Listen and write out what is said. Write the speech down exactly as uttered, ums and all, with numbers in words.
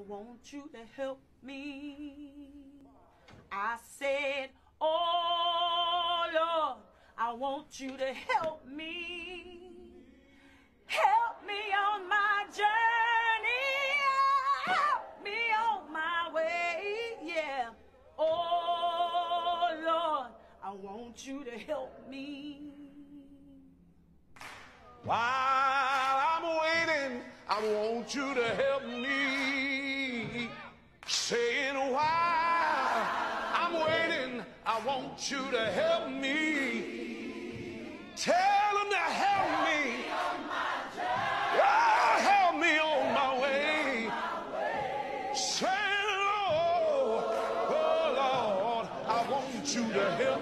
want you to help me. I said, oh Lord, I want you to help me. Help me on my journey. Help me on my way. Yeah. Oh Lord, I want you to help me. While I'm waiting, I want you to help me. Saying while I'm waiting, I want you to help me. Tell them to help me. Oh, help me on my way. Say, Lord, oh Lord, I want you to help me.